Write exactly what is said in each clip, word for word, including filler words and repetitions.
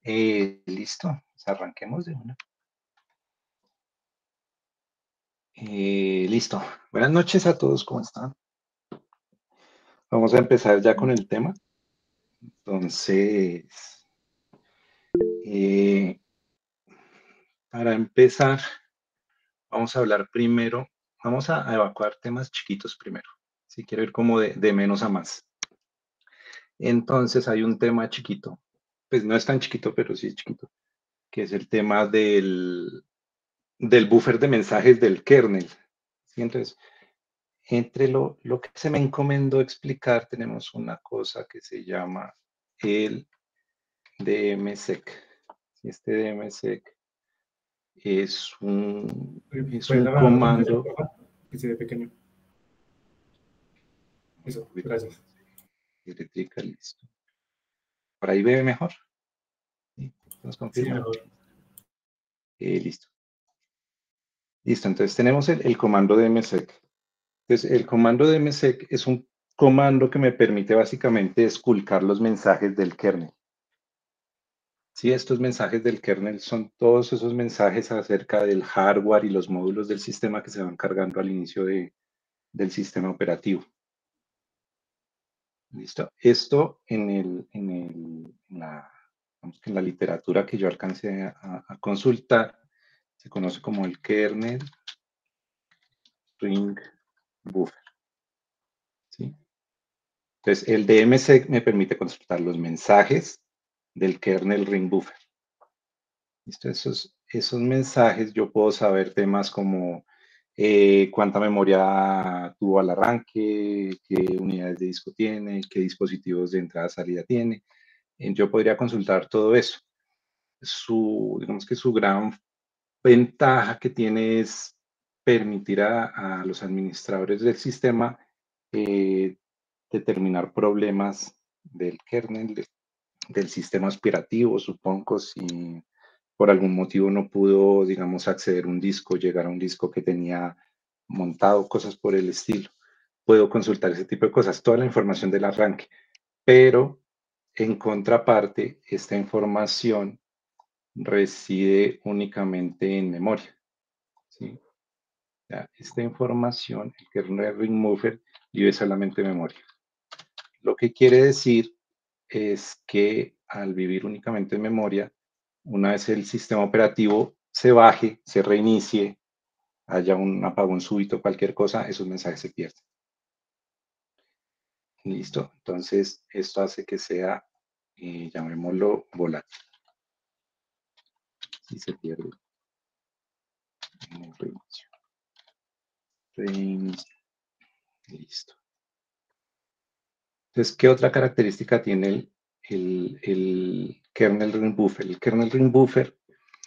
Eh, listo, pues arranquemos de una. Eh, listo. Buenas noches a todos, ¿cómo están? Vamos a empezar ya con el tema. Entonces, eh, para empezar, vamos a hablar primero, vamos a, a evacuar temas chiquitos primero. Si quiero ir como de, de menos a más. Entonces, hay un tema chiquito, pues no es tan chiquito, pero sí es chiquito, que es el tema del, del buffer de mensajes del kernel. ¿Sí? Entonces, entre lo, lo que se me encomendó explicar, tenemos una cosa que se llama el DMSEC. Este DMSEC es un, es ¿Puedes un hablar un poquito más, comando. porfa? Que se ve pequeño. Un Eso, poquito gracias. eléctrica, listo. Por ahí ve mejor. ¿Sí? ¿Nos Sí, confirman? mejor. Eh, listo. Listo, entonces tenemos el, el comando DMSEC. Entonces, el comando DMSEC es un comando que me permite básicamente esculcar los mensajes del kernel. Sí, estos mensajes del kernel son todos esos mensajes acerca del hardware y los módulos del sistema que se van cargando al inicio de- del sistema operativo. ¿Listo? Esto en, el, en, el, en la, digamos que en la literatura que yo alcancé a, a consultar se conoce como el kernel ring buffer. ¿Sí? Entonces, el D M S E C me permite consultar los mensajes del kernel ring buffer. ¿Listo? Esos, esos mensajes yo puedo saber temas como eh, cuánta memoria tuvo al arranque, qué unidades de disco tiene, qué dispositivos de entrada-salida tiene. Eh, Yo podría consultar todo eso. Su, digamos que su gran ventaja que tiene es permitir a, a los administradores del sistema eh, determinar problemas del kernel, de- del sistema operativo, supongo, si por algún motivo no pudo, digamos, acceder a un disco, llegar a un disco que tenía montado, cosas por el estilo. Puedo consultar ese tipo de cosas, toda la información del arranque, pero en contraparte, esta información reside únicamente en memoria. ¿Sí? Ya, esta información, el kernel ring buffer, vive solamente en memoria. Lo que quiere decir es que al vivir únicamente en memoria, una vez el sistema operativo se baje, se reinicie, haya un apagón súbito, cualquier cosa, esos mensajes se pierden. Listo. Entonces, esto hace que sea, eh, llamémoslo, volátil. Si se pierde en el reinicio. Reinicio. Listo. Entonces, ¿qué otra característica tiene el, el, el kernel ring buffer? El kernel ring buffer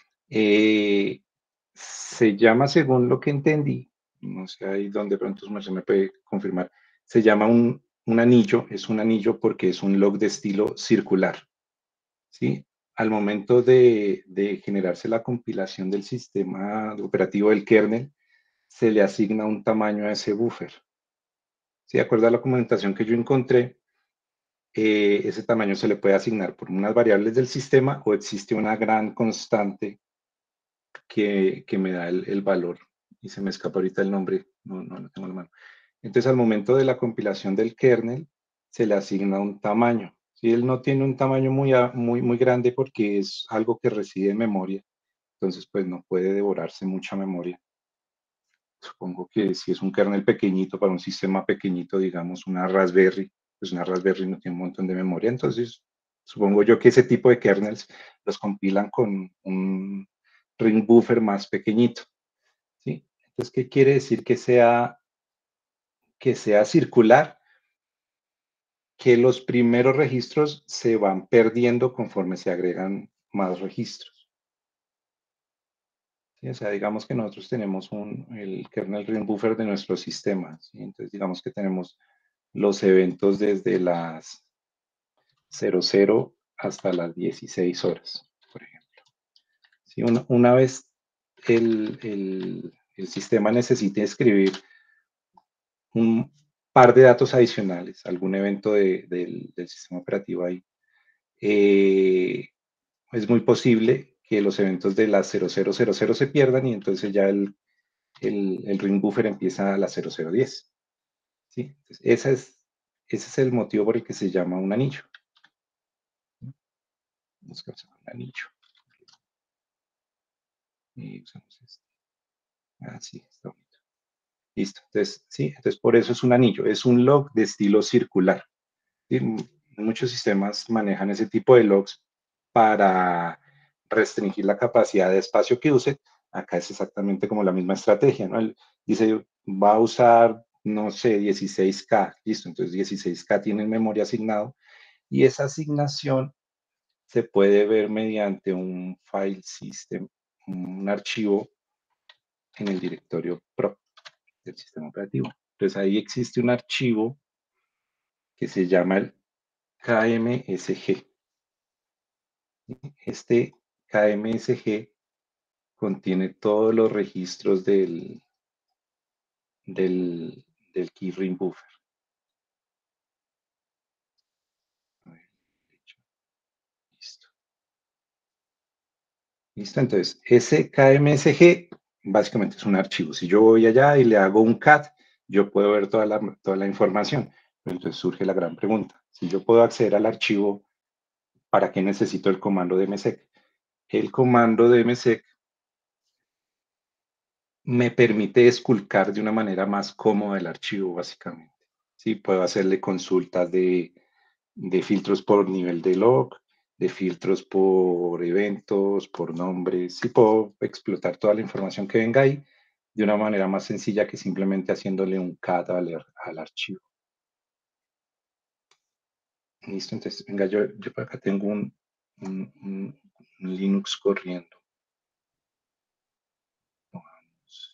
eh, se llama, según lo que entendí, no sé ahí donde pronto se me puede confirmar, se llama un, un anillo, es un anillo porque es un log de estilo circular, ¿sí? Al momento de, de generarse la compilación del sistema operativo del kernel, se le asigna un tamaño a ese buffer. ¿Sí? De acuerdo a la documentación que yo encontré, eh, ese tamaño se le puede asignar por unas variables del sistema o existe una gran constante que, que me da el, el, valor. Y se me escapa ahorita el nombre, no, no lo tengo en la mano. Entonces, al momento de la compilación del kernel, se le asigna un tamaño. Si él no tiene un tamaño muy, muy, muy grande porque es algo que reside en memoria, entonces pues no puede devorarse mucha memoria. Supongo que si es un kernel pequeñito para un sistema pequeñito, digamos una Raspberry, pues una Raspberry no tiene un montón de memoria, entonces supongo yo que ese tipo de kernels los compilan con un ring buffer más pequeñito, ¿sí? Entonces, ¿qué quiere decir que sea, que sea circular? Que los primeros registros se van perdiendo conforme se agregan más registros. ¿Sí? O sea, digamos que nosotros tenemos un, el kernel ring buffer de nuestro sistema, ¿sí? Entonces, digamos que tenemos los eventos desde las cero cero hasta las dieciséis horas, por ejemplo. ¿Sí? Una, una vez el, el, el sistema necesite escribir un par de datos adicionales, algún evento de, del, del sistema operativo ahí, eh, es muy posible que los eventos de la cero cero cero cero se pierdan y entonces ya el, el, el ring buffer empieza a la cero cero diez. ¿Sí? Entonces, esa es, ese es el motivo por el que se llama un anillo. Buscamos un anillo. Y usamos este. Ah, sí, está bonito. Listo. Entonces, sí, entonces por eso es un anillo. Es un log de estilo circular. ¿Sí? Muchos sistemas manejan ese tipo de logs para restringir la capacidad de espacio que use. Acá es exactamente como la misma estrategia, ¿no? Él dice, va a usar, no sé, dieciséis K, listo, entonces dieciséis K tiene memoria asignado y esa asignación se puede ver mediante un file system, un archivo en el directorio prop del sistema operativo. Entonces ahí existe un archivo que se llama el K M S G. Este K M S G contiene todos los registros del, del, del key ring buffer. Listo. Listo, entonces ese K M S G básicamente es un archivo. Si yo voy allá y le hago un cat, yo puedo ver toda la, toda la información. Entonces surge la gran pregunta. Si yo puedo acceder al archivo, ¿para qué necesito el comando de msec? El comando de msec me permite esculcar de una manera más cómoda el archivo, básicamente. Sí, puedo hacerle consultas de, de filtros por nivel de log, de filtros por eventos, por nombres. Sí, puedo explotar toda la información que venga ahí de una manera más sencilla que simplemente haciéndole un cat al, al archivo. Listo, entonces, venga, yo, yo por acá tengo un, un, un, un Linux corriendo. Vamos,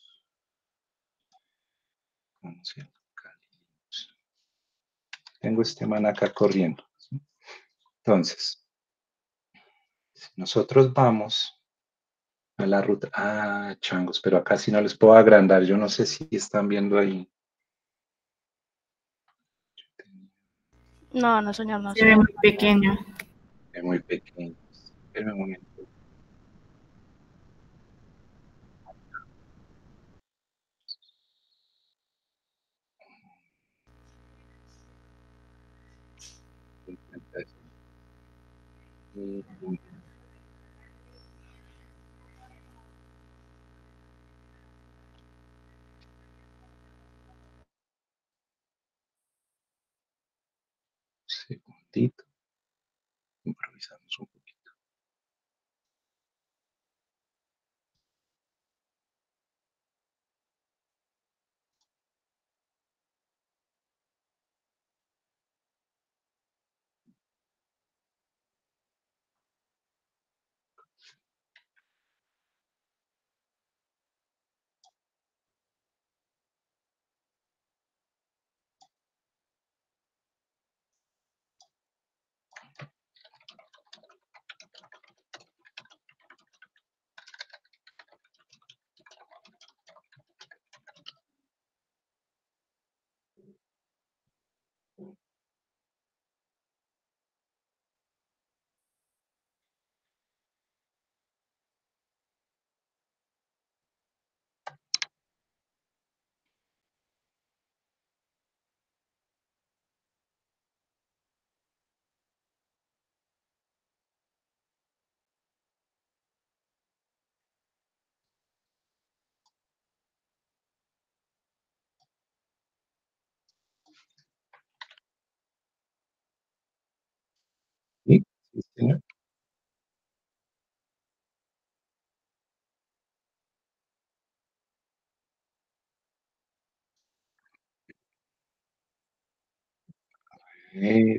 vamos a tengo este man acá corriendo. ¿Sí? Entonces, si nosotros vamos a la ruta, ah, changos, pero acá sí no les puedo agrandar, yo no sé si están viendo ahí. No, no, señor, no Se se ve ve. muy pequeño. Es muy pequeño. Espérame un momento. Segundito. Improvisamos un poquito. ¿Sí? Sí, señor. Eh,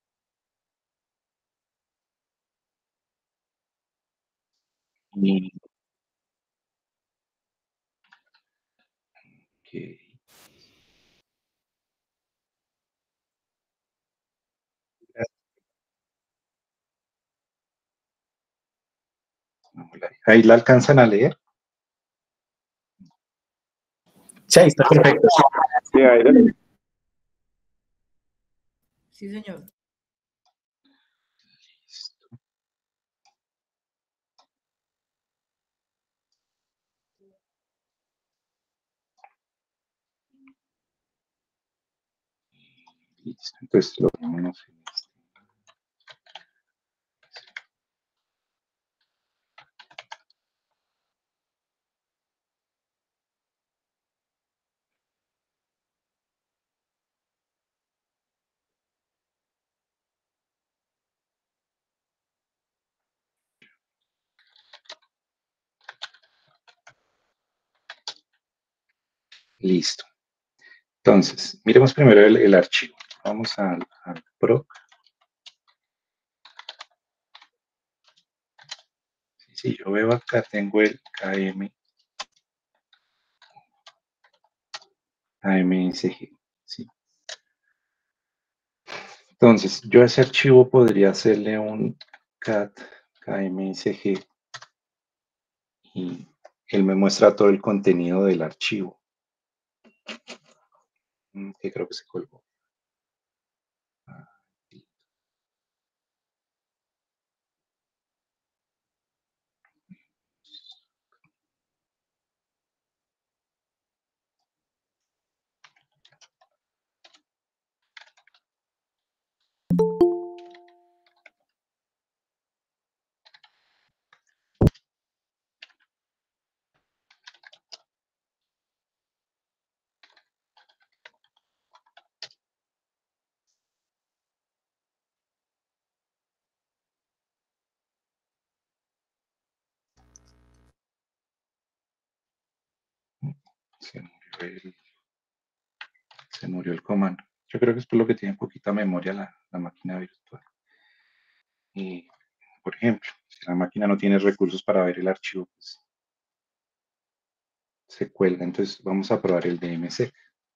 ok. Ahí la alcanzan a leer. Sí, está perfecto. Sí, ahí. Sí, señor. Listo. Entonces lo ponemos en este. Listo. Entonces, miremos primero el, el archivo. Vamos al, al proc. Si yo veo acá, tengo el km, amsg. ¿Sí? Entonces, yo a ese archivo podría hacerle un cat kmsg y él me muestra todo el contenido del archivo. Que creo que se colgó. Se murió el, se murió el comando. Yo creo que es por lo que tiene poquita memoria la, la máquina virtual. Y, por ejemplo, si la máquina no tiene recursos para ver el archivo, pues se cuelga. Entonces vamos a probar el D M C.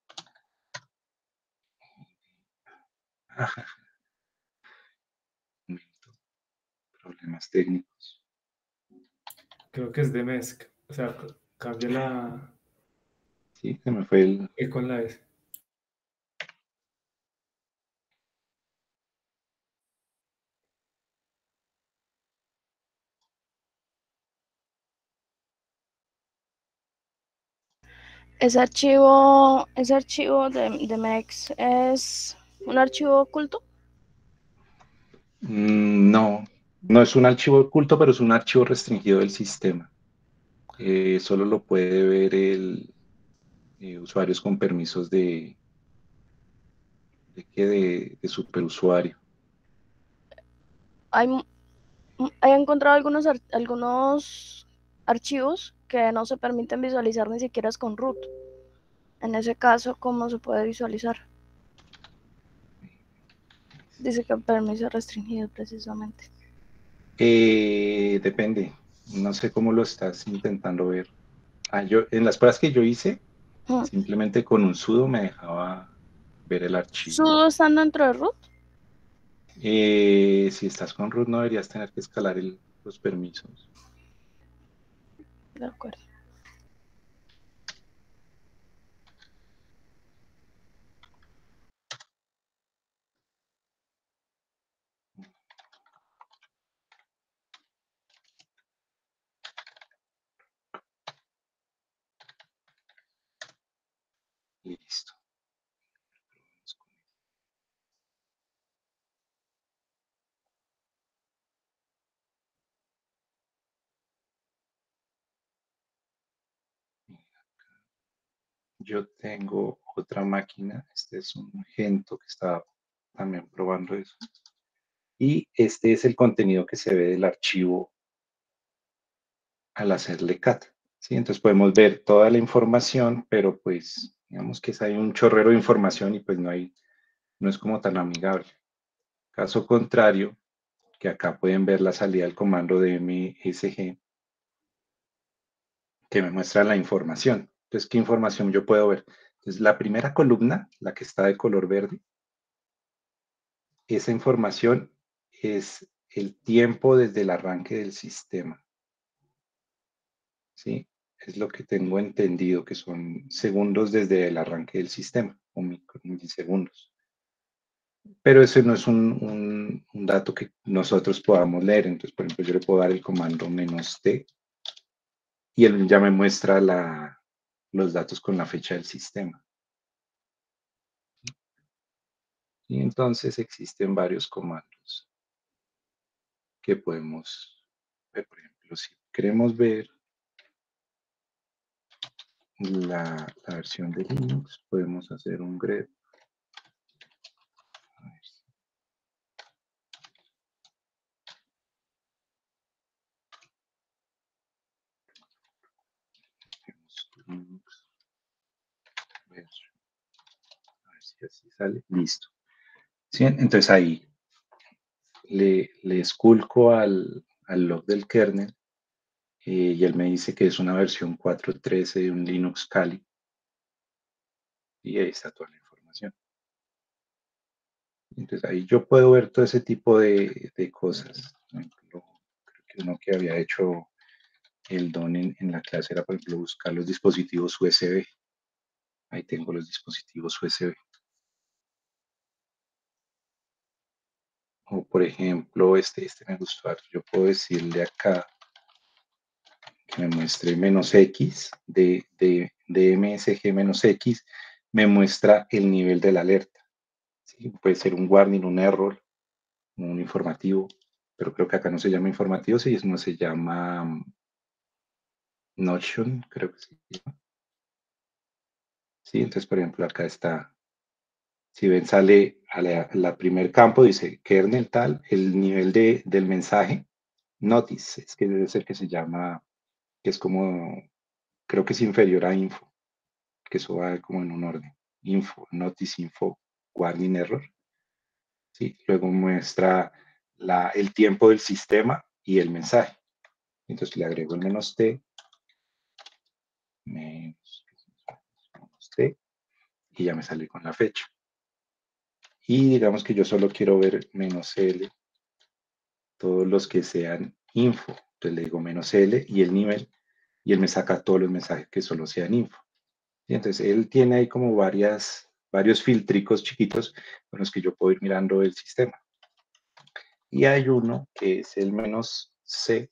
Problemas técnicos. Creo que es de Mesc. O sea, cambia la Sí, se me fue el... E con la S. Ese archivo, ese archivo de, de Mex es un archivo oculto. Mm, no, no es un archivo oculto, pero es un archivo restringido del sistema. Eh, solo lo puede ver el eh, usuarios con permisos de, de, ¿qué? de, de superusuario. Hay, he encontrado algunos, algunos archivos que no se permiten visualizar ni siquiera es con root. En ese caso, ¿cómo se puede visualizar? Dice que el permiso es restringido precisamente. Eh, depende. No sé cómo lo estás intentando ver. Ah, yo, en las pruebas que yo hice, Hmm. simplemente con un sudo me dejaba ver el archivo. ¿Sudo están dentro de root? Eh, si estás con root no deberías tener que escalar el, los permisos. De acuerdo. Listo. Yo tengo otra máquina, este es un Gento que está también probando eso. Y este es el contenido que se ve del archivo al hacerle cat. ¿Sí? Entonces podemos ver toda la información, pero pues digamos que hay un chorrero de información y pues no, hay, no es como tan amigable. Caso contrario, que acá pueden ver la salida del comando de msg, que me muestra la información. Entonces, ¿qué información yo puedo ver? Entonces, la primera columna, la que está de color verde, esa información es el tiempo desde el arranque del sistema. ¿Sí? Es lo que tengo entendido, que son segundos desde el arranque del sistema, o milisegundos. Pero ese no es un, un, un dato que nosotros podamos leer. Entonces, por ejemplo, yo le puedo dar el comando menos "t" y él ya me muestra la, los datos con la fecha del sistema. Y entonces existen varios comandos que podemos ver. Por ejemplo, si queremos ver la, la versión de Linux, podemos hacer un grep. A ver. Linux version. A ver si así sale. Listo. ¿Sí? Entonces ahí le, le esculco al, al log del kernel eh, y él me dice que es una versión cuatro punto trece de un Linux Kali. Y ahí está toda la información. Entonces ahí yo puedo ver todo ese tipo de, de cosas. Por ejemplo, creo que uno que había hecho el don en, en la clase era, por ejemplo, buscar los dispositivos U S B. Ahí tengo los dispositivos U S B. O por ejemplo, este, este me gustó. Yo puedo decirle acá que me muestre menos X de, de, de M S G menos X, me muestra el nivel de la alerta. ¿Sí? Puede ser un warning, un error, un informativo, pero creo que acá no se llama informativo, sí, no se llama um, Notion, creo que sí. Sí, entonces, por ejemplo, acá está. Si ven, sale a la, la primer campo, dice kernel tal, el nivel de, del mensaje, notice, es que debe ser que se llama, que es como, creo que es inferior a info, que eso va como en un orden. Info, notice, info, warning, error. ¿Sí? Luego muestra la, el tiempo del sistema y el mensaje. Entonces le agrego el menos T, menos, menos T, y ya me sale con la fecha. Y digamos que yo solo quiero ver menos L, todos los que sean info. Entonces le digo menos L y el nivel, y él me saca todos los mensajes que solo sean info. Y entonces él tiene ahí como varias, varios filtricos chiquitos con los que yo puedo ir mirando el sistema. Y hay uno que es el menos C,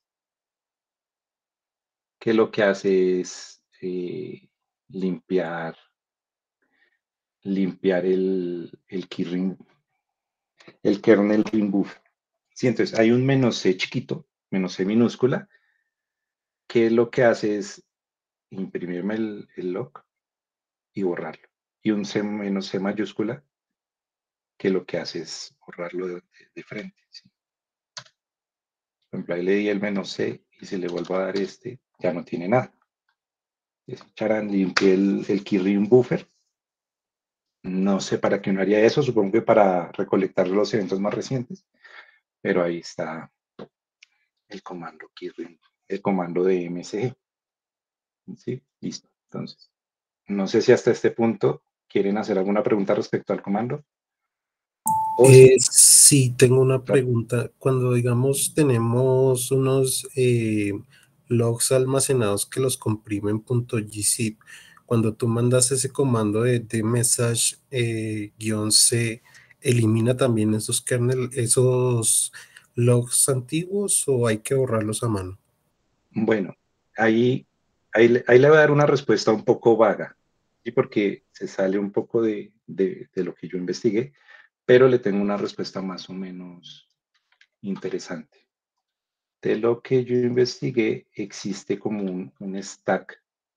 que lo que hace es eh, limpiar, limpiar el, el keyring, el kernel ring buffer. Sí, entonces hay un menos C chiquito, menos C minúscula, que lo que hace es imprimirme el, el log y borrarlo. Y un C menos C mayúscula, que lo que hace es borrarlo de, de, de frente. ¿Sí? Por ejemplo, ahí le di el menos C y si le vuelvo a dar este, ya no tiene nada. Charán, limpié el, el keyring buffer. No sé para qué uno haría eso, supongo que para recolectar los eventos más recientes, pero ahí está el comando keyring, el comando de M S G. ¿Sí? Listo. Entonces, no sé si hasta este punto quieren hacer alguna pregunta respecto al comando. O Eh, si, sí, tengo una claro. pregunta. Cuando, digamos, tenemos unos eh, logs almacenados que los comprimen .gzip, cuando tú mandas ese comando de, de message eh, guión C, ¿elimina también esos kernel, esos logs antiguos o hay que borrarlos a mano? Bueno, ahí, ahí, le- ahí le voy a dar una respuesta un poco vaga, ¿sí? Porque se sale un poco de, de, de lo que yo investigué, pero le tengo una respuesta más o menos interesante. De lo que yo investigué, existe como un, un stack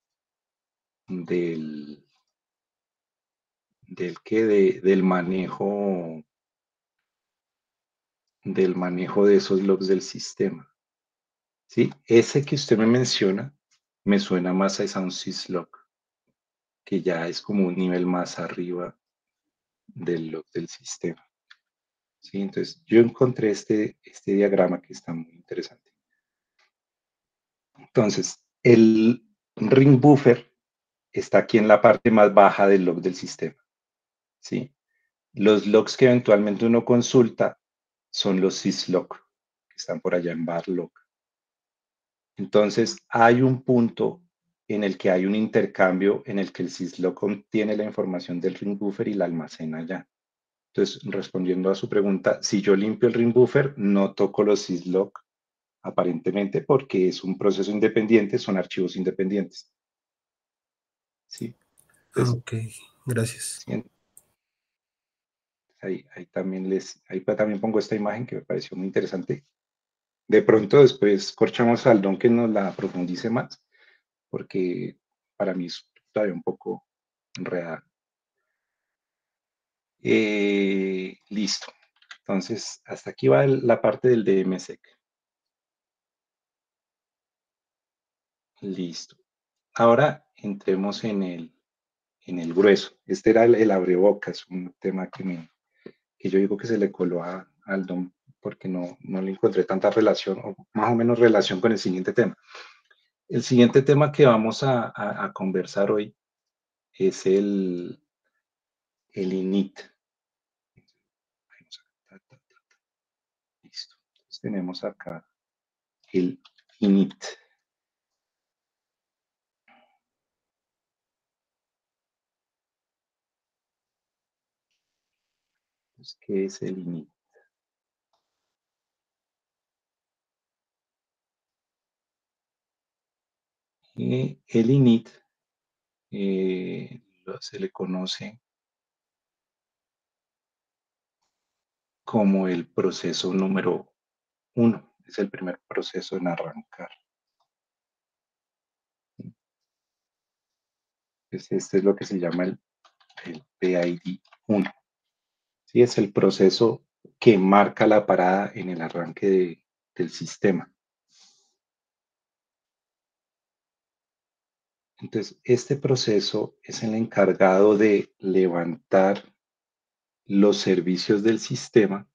del, del que de, del manejo del manejo de esos logs del sistema. ¿Sí? Ese que usted me menciona me suena más a un syslog, que ya es como un nivel más arriba del log del sistema. ¿Sí? Entonces, yo encontré este, este diagrama que está muy interesante. Entonces, el ring buffer está aquí en la parte más baja del log del sistema. ¿Sí? Los logs que eventualmente uno consulta son los syslog, que están por allá en bar log. Entonces, hay un punto en el que hay un intercambio en el que el syslog contiene la información del ring buffer y la almacena allá. Entonces, respondiendo a su pregunta, si yo limpio el ring buffer, no toco los syslog aparentemente porque es un proceso independiente, son archivos independientes. ¿Sí? Ah, Entonces, ok, gracias. ¿sí? ahí, ahí también les, ahí también pongo esta imagen que me pareció muy interesante. De pronto después corchamos al Don que nos la profundice más, porque para mí es todavía un poco enredado. Eh, listo. Entonces, hasta aquí va el, la parte del D M S E C. Listo. Ahora entremos en el, en el grueso. Este era el, el abrebocas, un tema que, me, que yo digo que se le coló a, al Don porque no, no le encontré tanta relación, o más o menos relación con el siguiente tema. El siguiente tema que vamos a, a, a conversar hoy es el, el init. Listo. Entonces tenemos acá el init. Entonces, ¿qué es el init? Y el init eh, se le conoce como el proceso número uno. Es el primer proceso en arrancar. Entonces, este es lo que se llama el, el P I D uno. ¿Sí? Es el proceso que marca la parada en el arranque de, del sistema. Entonces, este proceso es el encargado de levantar los servicios del sistema,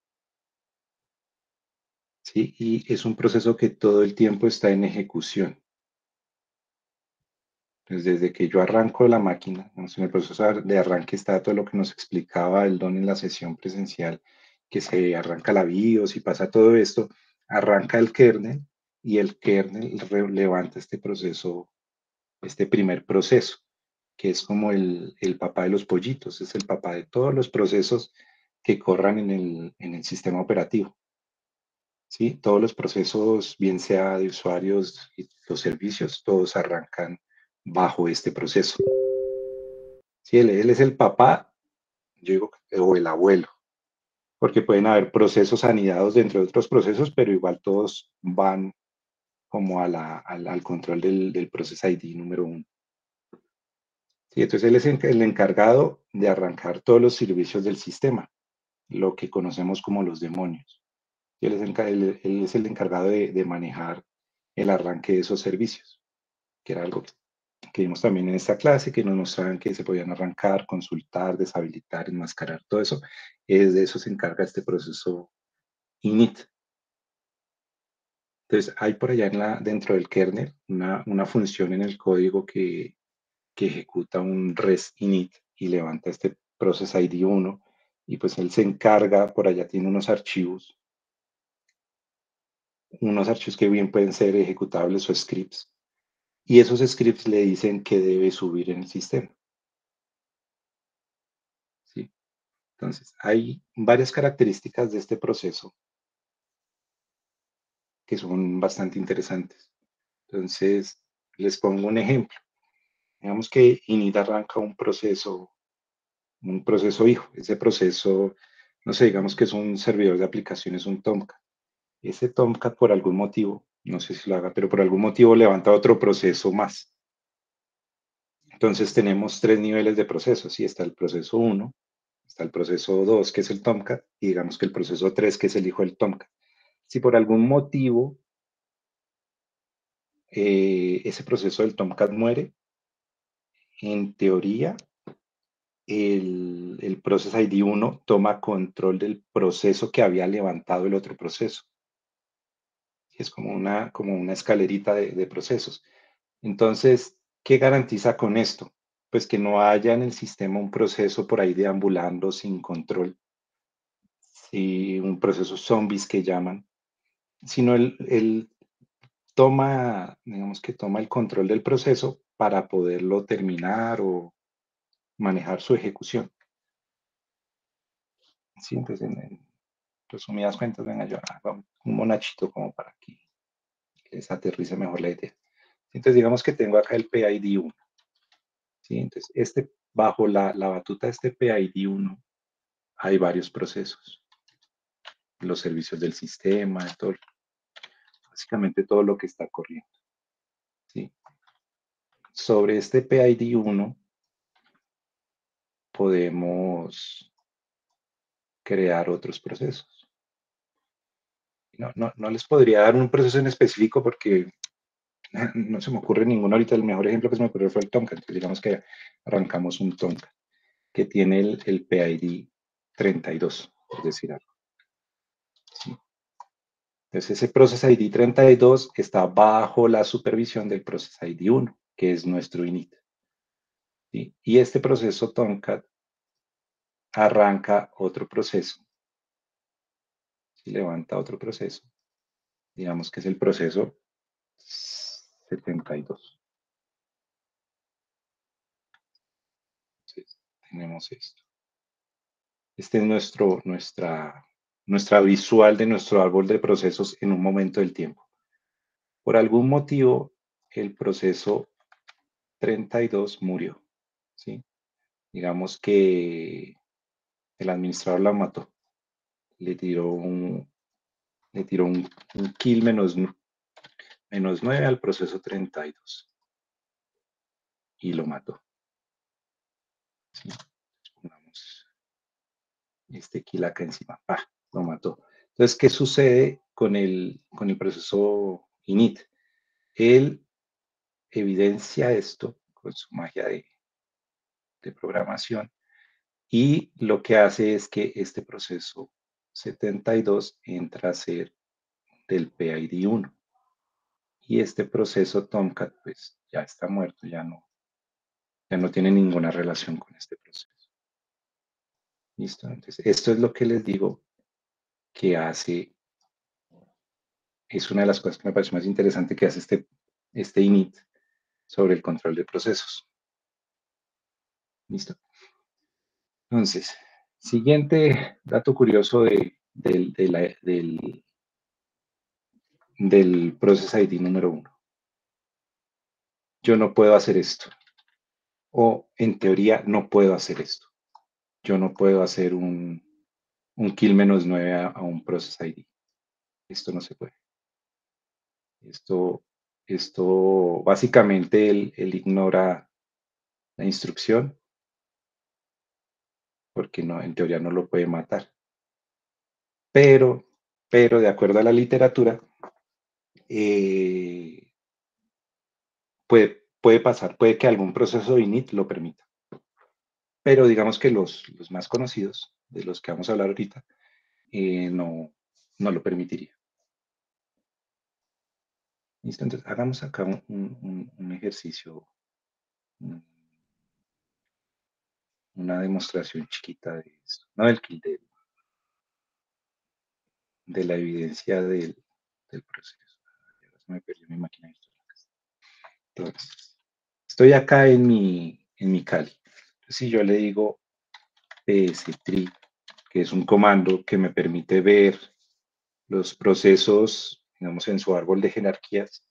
¿sí? Y es un proceso que todo el tiempo está en ejecución. Entonces, desde que yo arranco la máquina, en el proceso de arranque está todo lo que nos explicaba el Don en la sesión presencial, que se arranca la BIOS y pasa todo esto, arranca el kernel y el kernel levanta este proceso, este primer proceso, que es como el, el papá de los pollitos, es el papá de todos los procesos que corran en el, en el sistema operativo. ¿Sí? Todos los procesos, bien sea de usuarios y los servicios, todos arrancan bajo este proceso. Sí, él, él es el papá, yo digo, o el abuelo, porque pueden haber procesos anidados dentro de otros procesos, pero igual todos van como a la, al, al control del, del Process I D número uno. Sí, entonces él es el encargado de arrancar todos los servicios del sistema, lo que conocemos como los demonios. Y él, es el, él, él es el encargado de, de manejar el arranque de esos servicios, que era algo que, que vimos también en esta clase, que nos mostraban que se podían arrancar, consultar, deshabilitar, enmascarar, todo eso. Es de eso se encarga este proceso init. Entonces, hay por allá en la, dentro del kernel una, una función en el código que, que ejecuta un res init y levanta este process I D uno, y pues él se encarga, por allá tiene unos archivos, unos archivos que bien pueden ser ejecutables o scripts, y esos scripts le dicen que debe subir en el sistema. ¿Sí? Entonces, hay varias características de este proceso que son bastante interesantes. Entonces, les pongo un ejemplo. Digamos que init arranca un proceso, un proceso hijo. Ese proceso, no sé, digamos que es un servidor de aplicaciones, un Tomcat. Ese Tomcat, por algún motivo, no sé si lo haga, pero por algún motivo levanta otro proceso más. Entonces tenemos tres niveles de procesos. Sí, está el proceso uno, está el proceso dos, que es el Tomcat, y digamos que el proceso tres, que es el hijo del Tomcat. Si por algún motivo eh, ese proceso del Tomcat muere, en teoría, el, el Process I D uno toma control del proceso que había levantado el otro proceso. Es como una, como una escalerita de, de procesos. Entonces, ¿qué garantiza con esto? Pues que no haya en el sistema un proceso por ahí deambulando sin control, sí, un proceso zombies que llaman, sino él, él toma, digamos que toma el control del proceso para poderlo terminar o manejar su ejecución. Sí, entonces, en, en resumidas cuentas, venga, yo hago un monachito como para que les aterrice mejor la idea. Entonces, digamos que tengo acá el P I D uno. ¿Sí? Entonces, este, bajo la, la batuta de este P I D uno, hay varios procesos. Los servicios del sistema, todo, básicamente todo lo que está corriendo. ¿Sí? Sobre este P I D uno podemos crear otros procesos. No, no, no les podría dar un proceso en específico porque no se me ocurre ninguno ahorita. El mejor ejemplo que se me ocurrió fue el Tomcat. Entonces, digamos que arrancamos un Tomcat que tiene el, el P I D treinta y dos, por decir algo. ¿Sí? Entonces, ese Process I D treinta y dos está bajo la supervisión del Process I D uno, que es nuestro init. ¿Sí? Y este proceso Tomcat arranca otro proceso. ¿Sí? Levanta otro proceso. Digamos que es el proceso setenta y dos. Entonces, tenemos esto. Este es nuestro, nuestra, nuestra visual de nuestro árbol de procesos en un momento del tiempo. Por algún motivo, el proceso treinta y dos murió. ¿Sí? Digamos que el administrador la mató. Le tiró un, le tiró un, un kill menos, menos nueve al proceso treinta y dos. Y lo mató. ¿Sí? Pongamos este kill acá encima. Ah, lo mató. Entonces, ¿qué sucede con el, con el proceso init? Él evidencia esto con su magia de, de programación y lo que hace es que este proceso setenta y dos entra a ser del P I D uno y este proceso Tomcat pues ya está muerto, ya no, ya no tiene ninguna relación con este proceso. ¿Listo? Entonces, esto es lo que les digo que hace, es una de las cosas que me parece más interesante que hace este, este init sobre el control de procesos. ¿Listo? Entonces, siguiente dato curioso de, del, de la, del, del Process I D número uno. Yo no puedo hacer esto. O en teoría no puedo hacer esto. Yo no puedo hacer un, un kill menos nueve a, a un Process I D. Esto no se puede. Esto, esto básicamente él, él ignora la instrucción porque no, en teoría no lo puede matar. Pero, pero de acuerdo a la literatura, eh, puede, puede pasar, puede que algún proceso de init lo permita. Pero digamos que los, los más conocidos, de los que vamos a hablar ahorita, eh, no, no lo permitiría. ¿Listo? Entonces, hagamos acá un, un, un ejercicio, un, una demostración chiquita de esto, no del kill, de, de la evidencia del, del proceso. Ya se me perdió mi máquina virtual. Entonces, estoy acá en mi, en mi Kali. Entonces, si yo le digo pstree, que es un comando que me permite ver los procesos, digamos, en su árbol de jerarquías,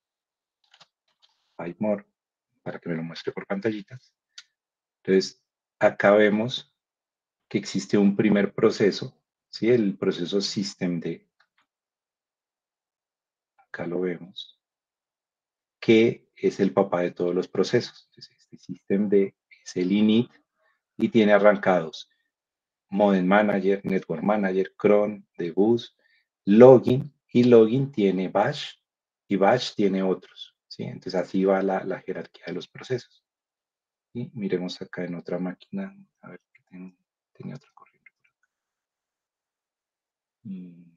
hay more, para que me lo muestre por pantallitas. Entonces, acá vemos que existe un primer proceso, ¿sí? El proceso systemd. Acá lo vemos, que es el papá de todos los procesos. Entonces, este systemd es el init y tiene arrancados Modem Manager, Network Manager, cron, debus, login, y login tiene bash y bash tiene otros. ¿Sí? Entonces así va la, la jerarquía de los procesos. Y miremos acá en otra máquina, a ver qué tengo, tenía otra corriente. Mm.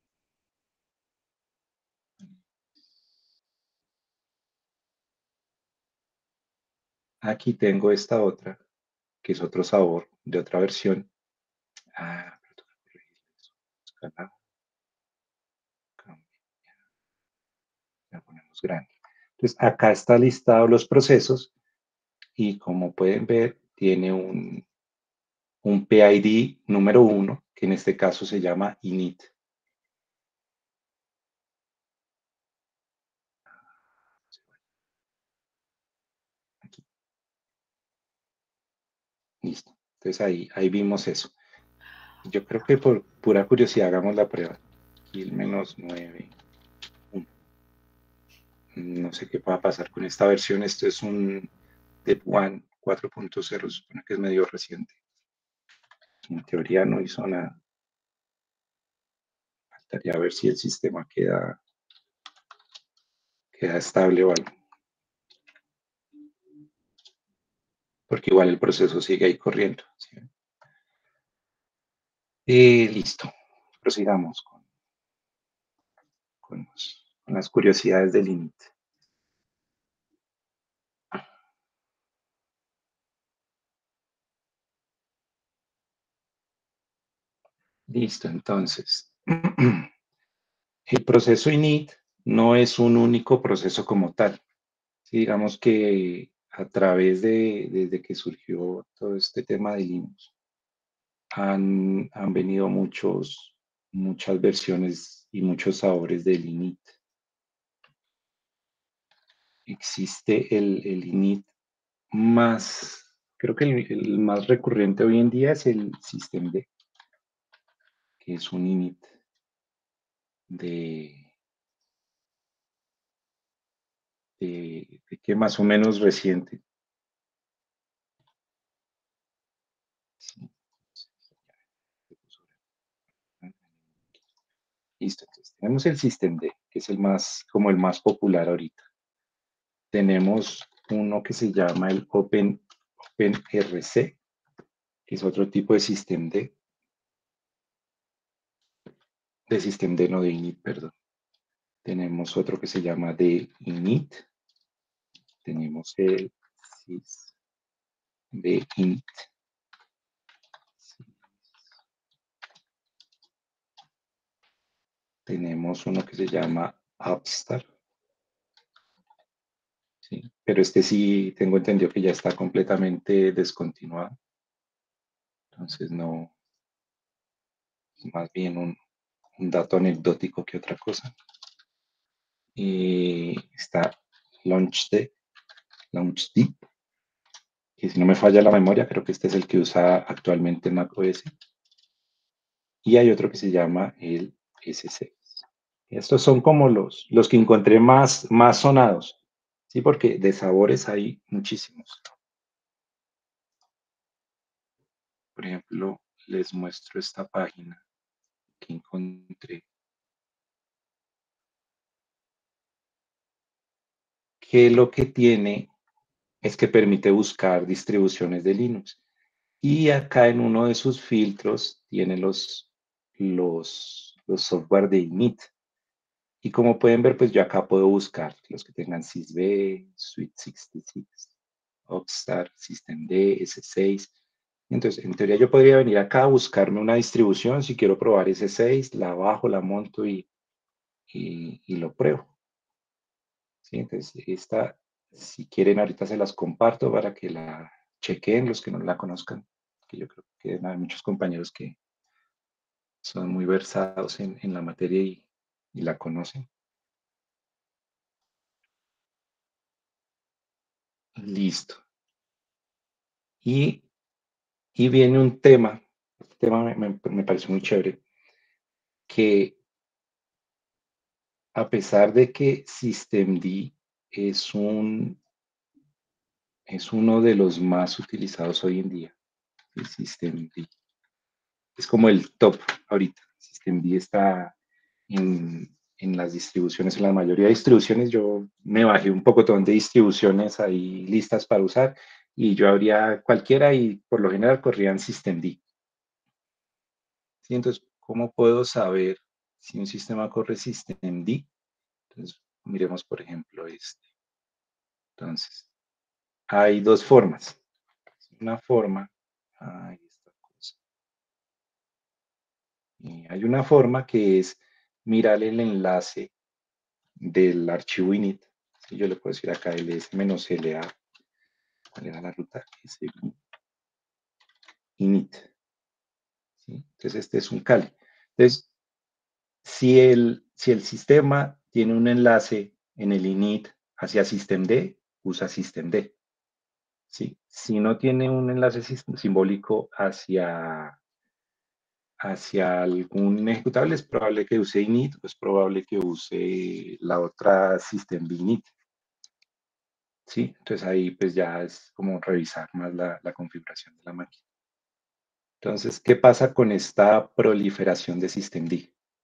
Aquí tengo esta otra, que es otro sabor de otra versión. Ah, pero tengo que corregir eso. Escala, cambia, la ponemos grande. Entonces acá está listado los procesos y como pueden ver tiene un, un P I D número uno, que en este caso se llama init. Aquí. Listo. Entonces ahí, ahí vimos eso. Yo creo que por pura curiosidad hagamos la prueba. Aquí el menos nueve. No sé qué pueda pasar con esta versión. Esto es un Dev One cuatro punto cero, supone que es medio reciente. En teoría no hizo nada. Faltaría ver si el sistema queda, queda estable o algo. Porque igual el proceso sigue ahí corriendo. ¿Sí? Eh, listo. Prosigamos con, con, los, con las curiosidades del init. Listo, entonces. El proceso init no es un único proceso como tal. Sí, digamos que a través de, desde que surgió todo este tema de Linux, han, han venido muchos, muchas versiones y muchos sabores del init. Existe el, el init más, creo que el, el más recurrente hoy en día es el systemd, que es un init de, de, de que más o menos reciente. Sí. Listo, entonces tenemos el systemd, que es el más, como el más popular ahorita. Tenemos uno que se llama el Open, OpenRC, que es otro tipo de systemd, de systemd, no de init, perdón. Tenemos otro que se llama de init. Tenemos el sysd init. Tenemos uno que se llama Upstart. ¿Sí? Pero este sí tengo entendido que ya está completamente descontinuado. Entonces no, es más bien un, un dato anecdótico que otra cosa. Y está LaunchD, LaunchD, que si no me falla la memoria, creo que este es el que usa actualmente macOS. Y hay otro que se llama el ese seis. Estos son como los, los que encontré más, más sonados, ¿sí? Porque de sabores hay muchísimos. Por ejemplo, les muestro esta página que encontré, que lo que tiene es que permite buscar distribuciones de Linux. Y acá en uno de sus filtros tiene los, los, los software de init. Y como pueden ver, pues yo acá puedo buscar los que tengan sysd, Sweet sesenta y seis, Upstart, systemd, ese seis. Entonces, en teoría yo podría venir acá a buscarme una distribución. Si quiero probar ese seis, la bajo, la monto y, y, y lo pruebo. ¿Sí? Entonces, esta, si quieren, ahorita se las comparto para que la chequen los que no la conozcan. Que yo creo que hay muchos compañeros que son muy versados en, en la materia y, y la conocen. Listo. Y, y viene un tema, este tema me, me, me parece muy chévere, que a pesar de que systemd es, un, es uno de los más utilizados hoy en día, el systemd es como el top ahorita. Systemd está en, en las distribuciones, en la mayoría de distribuciones. Yo me bajé un pocotón de distribuciones ahí listas para usar y yo abría cualquiera y por lo general corrían systemd. ¿Sí? Entonces, ¿cómo puedo saber si un sistema corre systemd? Entonces, miremos por ejemplo este. Entonces, hay dos formas. Una forma, ahí esta cosa. Y hay una forma que es mirar el enlace del archivo init. Si yo le puedo decir acá ls-la, ¿cuál era la ruta? S init. ¿Sí? Entonces, este es un cali. Entonces, si el, si el sistema tiene un enlace en el init hacia systemd, usa systemd. ¿Sí? Si no tiene un enlace simbólico hacia, hacia algún ejecutable, es probable que use init o es probable que use la otra systemd init. ¿Sí? Entonces ahí pues ya es como revisar más la, la configuración de la máquina. Entonces, ¿qué pasa con esta proliferación de systemd?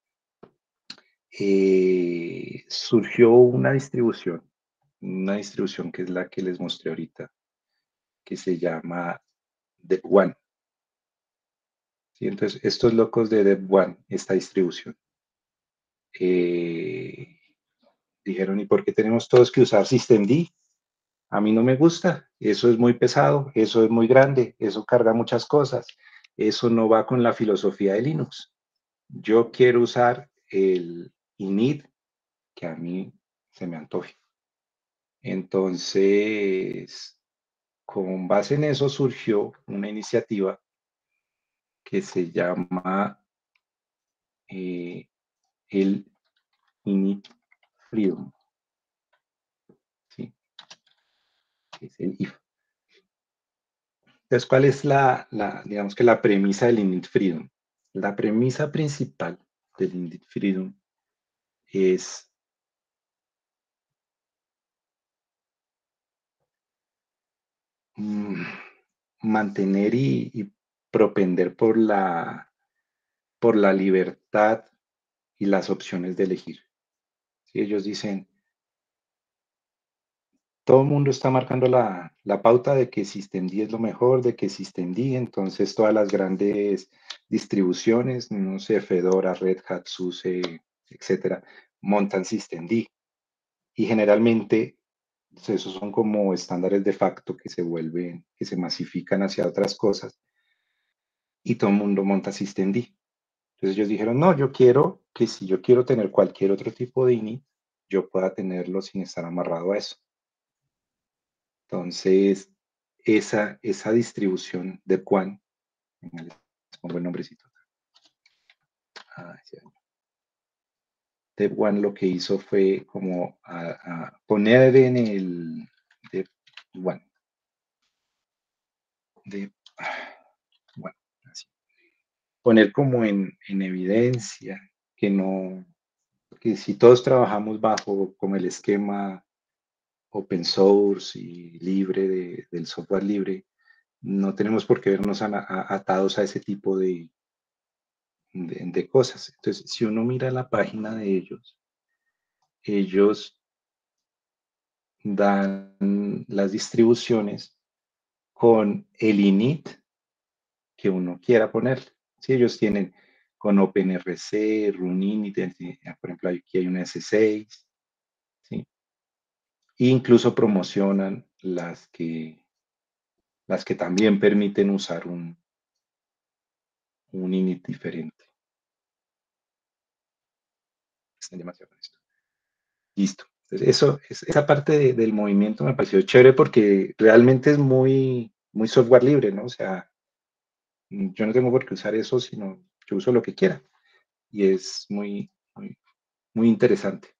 Eh, surgió una distribución, una distribución que es la que les mostré ahorita, que se llama DevOne. ¿Sí? Entonces, estos locos de DevOne, esta distribución, eh, dijeron, ¿y por qué tenemos todos que usar systemd? A mí no me gusta, eso es muy pesado, eso es muy grande, eso carga muchas cosas, eso no va con la filosofía de Linux. Yo quiero usar el init que a mí se me antoje. Entonces, con base en eso surgió una iniciativa que se llama eh, el init freedom. ¿Sí? Es el I F. Entonces, ¿cuál es la, la, digamos que la premisa del init freedom? La premisa principal del init freedom es mm, mantener y, y propender por la, por la libertad y las opciones de elegir. ¿Sí? Ellos dicen, todo el mundo está marcando la, la pauta de que systemd es lo mejor, de que systemd, entonces todas las grandes distribuciones, no sé, Fedora, Red Hat, SUSE, etcétera, montan systemd. Y generalmente pues, esos son como estándares de facto que se vuelven, que se masifican hacia otras cosas y todo el mundo monta systemd. Entonces ellos dijeron, no, yo quiero que si yo quiero tener cualquier otro tipo de init, yo pueda tenerlo sin estar amarrado a eso. Entonces, esa, esa distribución de Quan, les pongo el nombrecito. Ah, sí. De One lo que hizo fue como a, a poner en el de One. De, bueno, así. Poner como en, en evidencia que no, que si todos trabajamos bajo como el esquema open source y libre de, del software libre, no tenemos por qué vernos a, a, atados a ese tipo de, de, de cosas. Entonces, si uno mira la página de ellos, ellos dan las distribuciones con el init que uno quiera poner. Si ellos tienen con OpenRC, Runinit, por ejemplo, aquí hay una S seis, ¿sí? E incluso promocionan las que, las que también permiten usar un, un init diferente. Están demasiado con esto. Listo. Entonces, eso, esa parte de, del movimiento me pareció chévere porque realmente es muy, muy software libre, ¿no? O sea, yo no tengo por qué usar eso, sino yo uso lo que quiera. Y es muy, muy, muy interesante.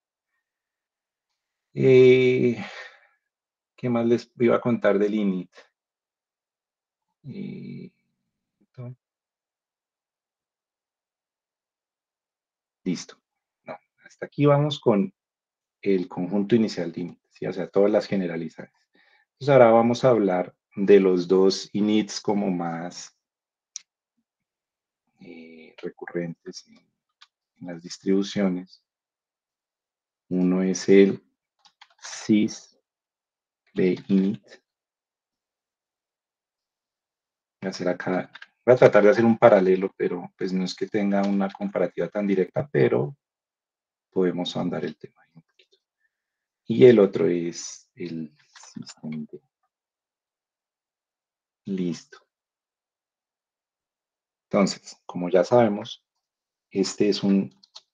Eh, ¿Qué más les iba a contar del init? Eh, listo. No, hasta aquí vamos con el conjunto inicial de init, ¿sí? O sea, todas las generalizadas. Entonces ahora vamos a hablar de los dos inits como más eh, recurrentes en, en las distribuciones. Uno es el sys de init. Voy a hacer acá, voy a tratar de hacer un paralelo, pero pues no es que tenga una comparativa tan directa, pero podemos andar el tema ahí un poquito. Y el otro es el systemd. Listo. Entonces, como ya sabemos, este es un,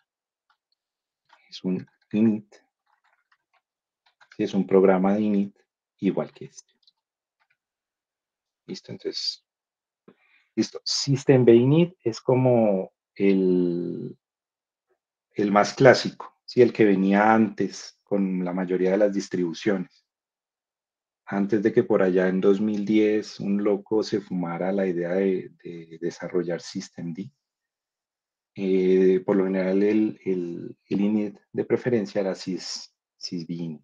es un init. Es un programa de init igual que este. Listo, entonces, listo. Systemd init es como el, el más clásico, ¿sí? El que venía antes con la mayoría de las distribuciones. Antes de que por allá en dos mil diez un loco se fumara la idea de, de desarrollar systemd, Eh, por lo general, el, el, el init de preferencia era sys, sysbinit.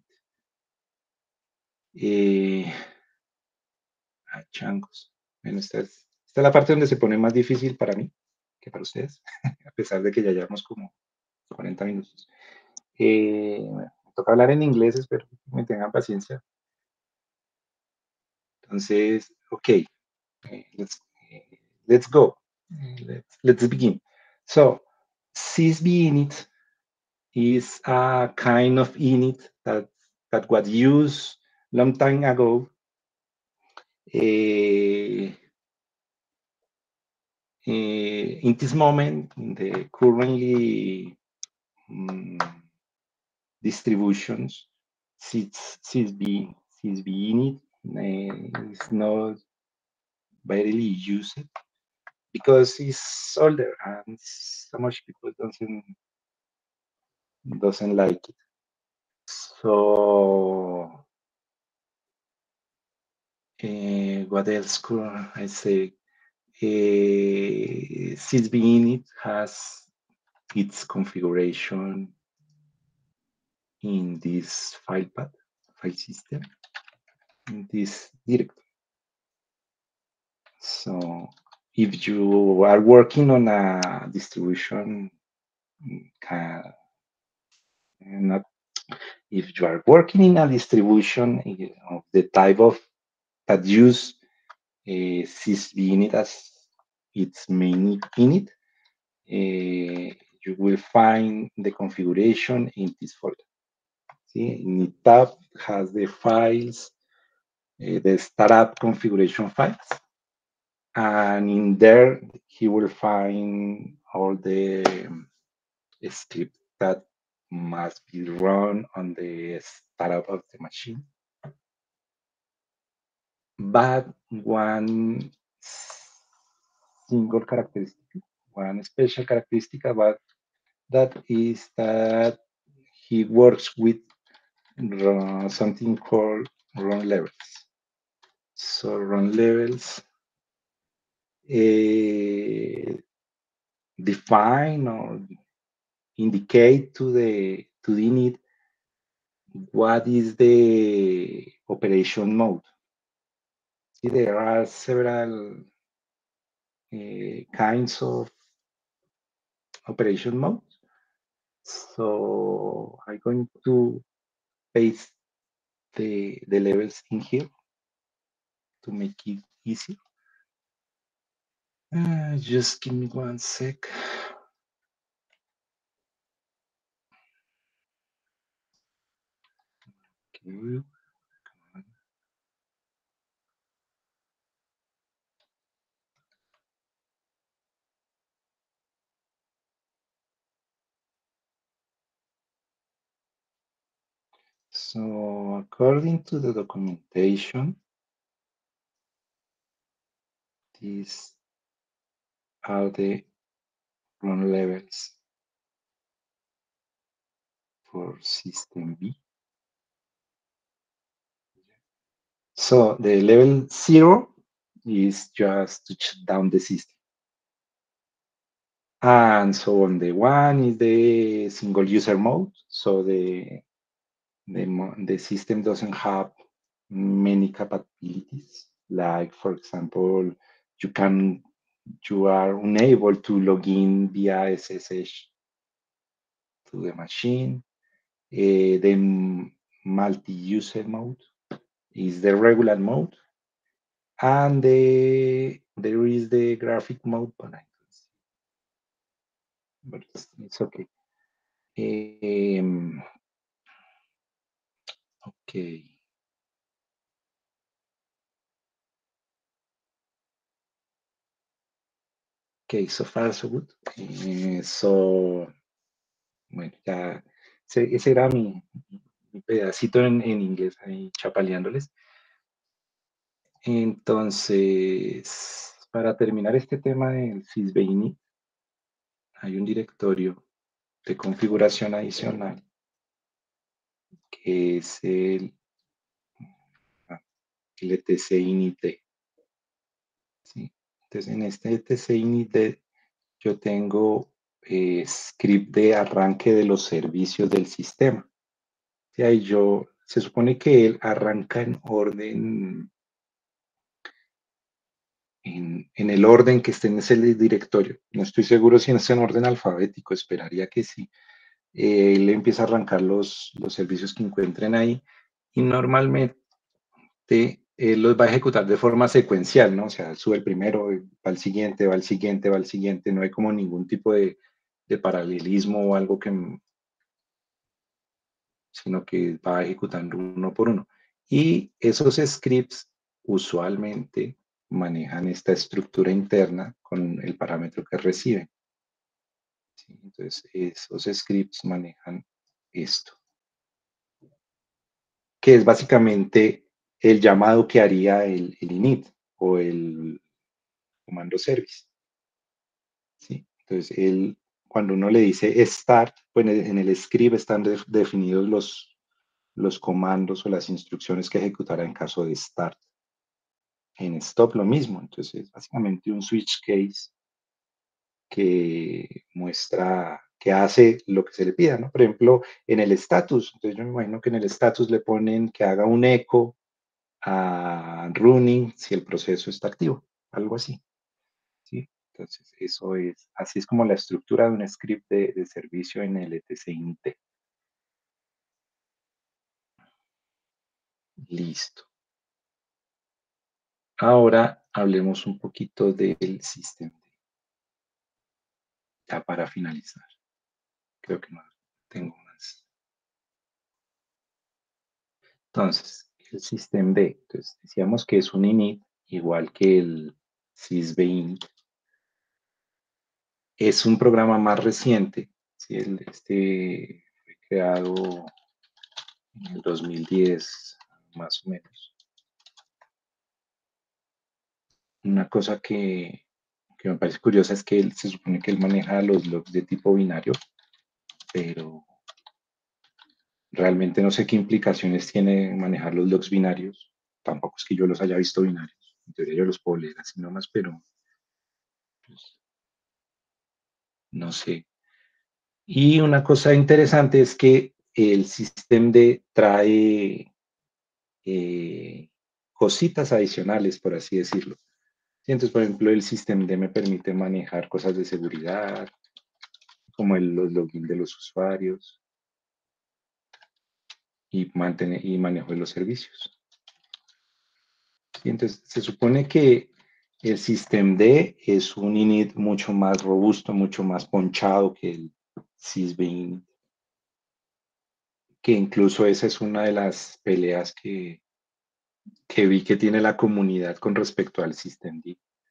Eh, ah, changos. Bueno, esta es, esta es la parte donde se pone más difícil para mí que para ustedes, a pesar de que ya llevamos como cuarenta minutos. Eh, bueno, me toca hablar en inglés, espero que me tengan paciencia. Entonces, ok, eh, let's, eh, let's go. Let's, let's begin. So, sysbinit is a kind of init that, that was used long time ago. Uh, uh, in this moment, the currently um, distributions, sysb, sysbinit uh, is not very used because it's older and so much people doesn't doesn't like it. So uh, what else could I say? Uh, sysbinit has its configuration in this file path, file system, in this directory. So if you are working on a distribution, uh, not if you are working in a distribution of the type of that use uh, sysbinit as its main init, uh, you will find the configuration in this folder. See, init tab has the files, uh, the startup configuration files, and in there he will find all the um, scripts that must be run on the startup of the machine. But one single characteristic, one special characteristic about that is that he works with uh, something called run levels. So run levels uh, define or indicate to the to the init what is the operation mode. See, there are several uh, kinds of operation modes. So I'm going to paste the, the levels in here to make it easier. Uh, just give me one sec. Okay. So according to the documentation, these are the run levels for system B. So the level zero is just to shut down the system. And so on the one is the single user mode. So the, the, the system doesn't have many capabilities. Like, for example, you can, you are unable to log in via S S H to the machine. Uh, the multi-user mode is the regular mode. And the, there is the graphic mode, but I don't see. But it's, it's okay. Um, okay. Okay, so far so good. Uh, so, bueno, ya ese, ese era mi, mi pedacito en, en inglés, ahí chapaleándoles. Entonces, para terminar este tema del sysbinit, hay un directorio de configuración adicional que es el, el etc init. ¿Sí? Entonces, en este etc init yo tengo eh, script de arranque de los servicios del sistema. Y ahí yo, se supone que él arranca en orden, en, en el orden que esté en ese directorio. No estoy seguro si es en orden alfabético, esperaría que sí. Eh, él empieza a arrancar los, los servicios que encuentren ahí y normalmente él los va a ejecutar de forma secuencial, ¿no? O sea, sube el primero, va al siguiente, va al siguiente, va al siguiente. No hay como ningún tipo de, de paralelismo o algo que, sino que va ejecutando uno por uno. Y esos scripts usualmente manejan esta estructura interna con el parámetro que reciben. ¿Sí? Entonces, esos scripts manejan esto, que es básicamente el llamado que haría el, el init o el comando service. ¿Sí? Entonces, él, cuando uno le dice start, pues en el script están de, definidos los, los comandos o las instrucciones que ejecutará en caso de start. En stop lo mismo, entonces es básicamente un switch case que muestra, que hace lo que se le pida, ¿no? Por ejemplo, en el status, entonces yo me imagino que en el status le ponen que haga un eco a running si el proceso está activo, algo así, ¿sí? Entonces eso es, así es como la estructura de un script de, de servicio en el etc int. Listo. Ahora hablemos un poquito del sistema. Ya para finalizar. Creo que no tengo más. Entonces, el systemd. Entonces, decíamos que es un init, igual que el sysbint. Es un programa más reciente. ¿Sí? El, este fue creado en el dos mil diez, más o menos. Una cosa que, que me parece curiosa es que él, se supone que él maneja los logs de tipo binario, pero realmente no sé qué implicaciones tiene manejar los logs binarios. Tampoco es que yo los haya visto binarios. En teoría yo los puedo leer así nomás, pero pues, no sé. Y una cosa interesante es que el systemd trae eh, cositas adicionales, por así decirlo. ¿Sí? Entonces, por ejemplo, el systemd me permite manejar cosas de seguridad, como el, los logins de los usuarios y, mantener, y manejo de los servicios. ¿Sí? Entonces, se supone que el systemd es un init mucho más robusto, mucho más ponchado que el sysbint, que incluso esa es una de las peleas que, que vi que tiene la comunidad con respecto al systemd,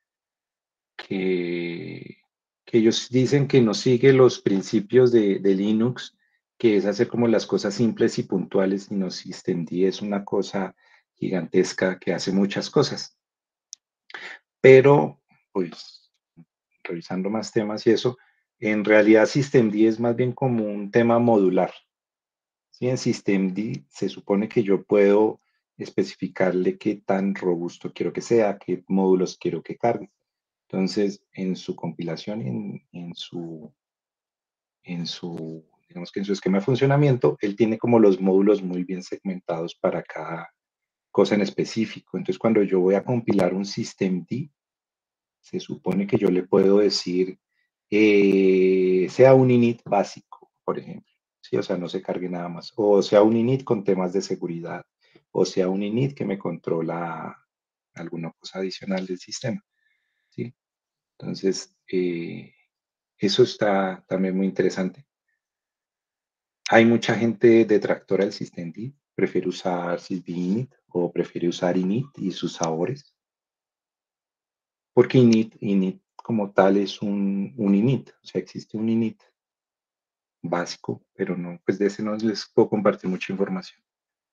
que, que ellos dicen que no sigue los principios de, de Linux, que es hacer como las cosas simples y puntuales, sino systemd es una cosa gigantesca que hace muchas cosas. Pero, pues, revisando más temas y eso, en realidad systemd es más bien como un tema modular. ¿Sí? En systemd se supone que yo puedo especificarle qué tan robusto quiero que sea, qué módulos quiero que cargue. Entonces, en su compilación, en, en, su, en su, digamos que en su esquema de funcionamiento, él tiene como los módulos muy bien segmentados para cada cosa en específico. Entonces, cuando yo voy a compilar un systemd, se supone que yo le puedo decir, eh, sea un init básico, por ejemplo, ¿sí? O sea, no se cargue nada más, o sea un init con temas de seguridad, o sea un init que me controla alguna cosa adicional del sistema, ¿sí? Entonces, eh, eso está también muy interesante. Hay mucha gente detractora del systemd, prefiere usar sysbinit o prefiere usar init y sus sabores, porque init, init como tal es un, un init, o sea, existe un init básico, pero no, pues de ese no les puedo compartir mucha información.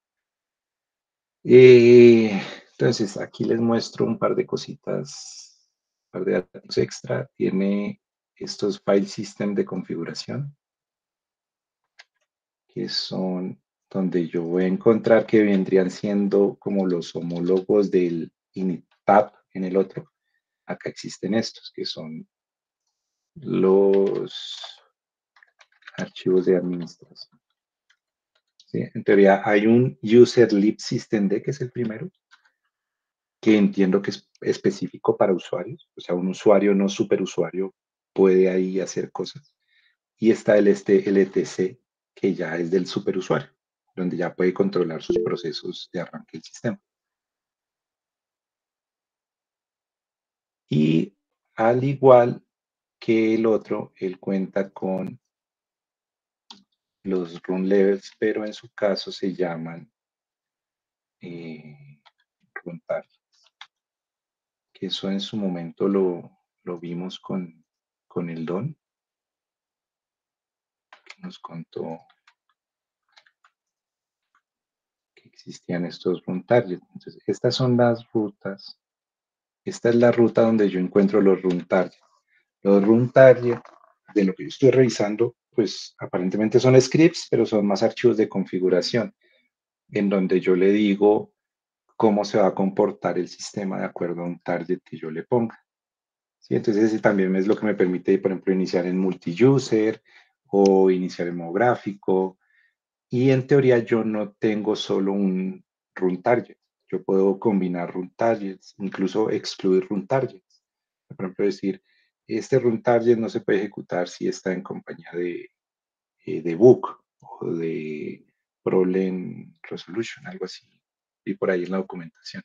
Eh, entonces, aquí les muestro un par de cositas, un par de datos extra. Tiene estos file system de configuración, que son donde yo voy a encontrar que vendrían siendo como los homólogos del init tab en el otro. Acá existen estos, que son los archivos de administración. ¿Sí? En teoría hay un user lib systemd, que es el primero, que entiendo que es específico para usuarios. O sea, un usuario no superusuario puede ahí hacer cosas. Y está el este L T C, que ya es del superusuario, donde ya puede controlar sus procesos de arranque del sistema. Y al igual que el otro, él cuenta con los run levels, pero en su caso se llaman eh, run targets, que eso en su momento lo, lo vimos con, con el Don, que nos contó que existían estos run targets. Entonces, estas son las rutas. Esta es la ruta donde yo encuentro los run targets. Los run target, de lo que yo estoy revisando, pues aparentemente son scripts, pero son más archivos de configuración, en donde yo le digo cómo se va a comportar el sistema de acuerdo a un target que yo le ponga. ¿Sí? Entonces ese también es lo que me permite, por ejemplo, iniciar en multi-user o iniciar en modo gráfico. Y en teoría yo no tengo solo un run target. Yo puedo combinar run targets, incluso excluir run targets. Por ejemplo, decir, este run target no se puede ejecutar si está en compañía de, eh, de book o de problem resolution, algo así. Y por ahí en la documentación.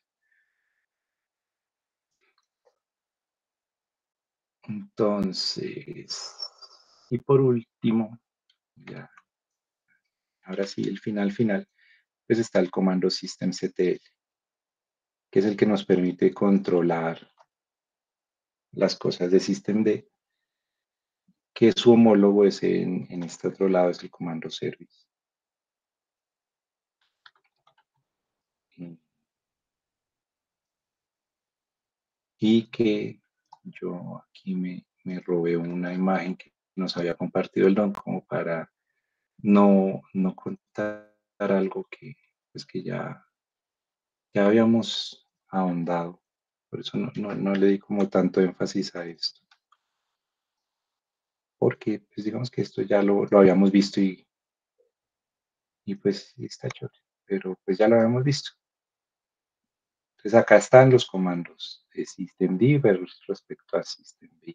Entonces, y por último, ya, ahora sí, el final final, pues está el comando systemctl, que es el que nos permite controlar las cosas de systemd, que su homólogo es en, en este otro lado, es el comando service. Y que yo aquí me, me robé una imagen que nos había compartido el Don como para no, no contar algo que, pues que ya, ya habíamos ahondado. Por eso no, no, no le di como tanto énfasis a esto. Porque pues digamos que esto ya lo, lo habíamos visto y, y pues está chévere. Pero pues ya lo habíamos visto. Entonces acá están los comandos de systemd respecto a systemd.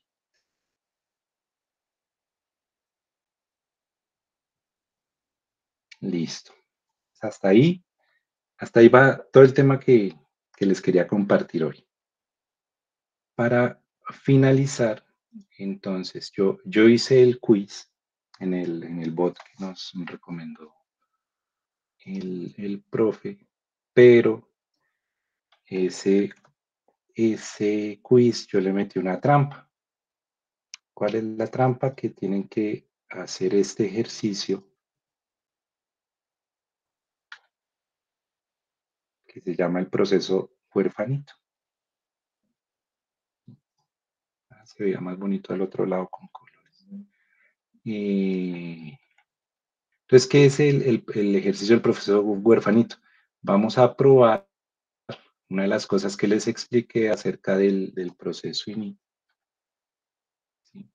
Listo. Hasta ahí, hasta ahí va todo el tema que, que les quería compartir hoy. Para finalizar, entonces, yo, yo hice el quiz en el, en el bot que nos recomendó el, el profe, pero ese, ese quiz yo le metí una trampa. ¿Cuál es la trampa? Que tienen que hacer este ejercicio que se llama el proceso huerfanito. Se veía más bonito al otro lado con colores. Y entonces, ¿qué es el, el, el ejercicio del profesor huerfanito? Vamos a probar una de las cosas que les expliqué acerca del, del proceso init. ¿Sí?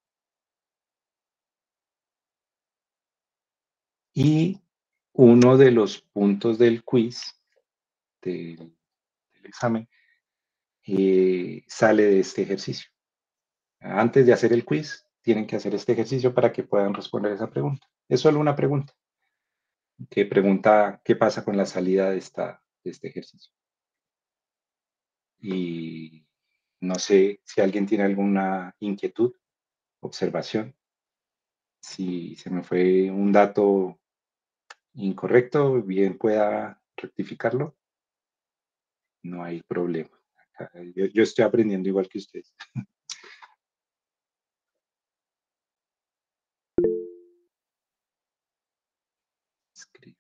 Y uno de los puntos del quiz, del, del examen, eh, sale de este ejercicio. Antes de hacer el quiz, tienen que hacer este ejercicio para que puedan responder esa pregunta. Es solo una pregunta, que pregunta qué pasa con la salida de, esta, de este ejercicio. Y no sé si alguien tiene alguna inquietud, observación. Si se me fue un dato incorrecto, bien pueda rectificarlo. No hay problema. Yo, yo estoy aprendiendo igual que ustedes. Escribe.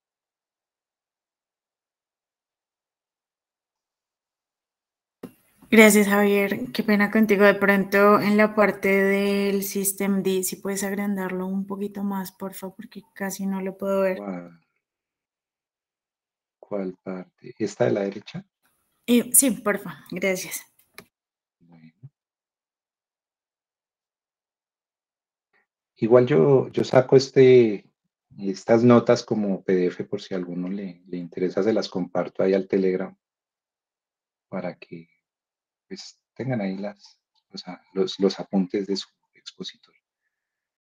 Gracias, Javier. Qué pena contigo. De pronto, en la parte del systemd, si puedes agrandarlo un poquito más, por favor, porque casi no lo puedo ver. ¿Cuál, cuál parte? ¿Esta de la derecha? Eh, sí, por favor. Gracias. Bueno. Igual yo, yo saco este, estas notas como P D F por si a alguno le, le interesa, se las comparto ahí al Telegram para que pues, tengan ahí las, o sea, los, los apuntes de su expositor.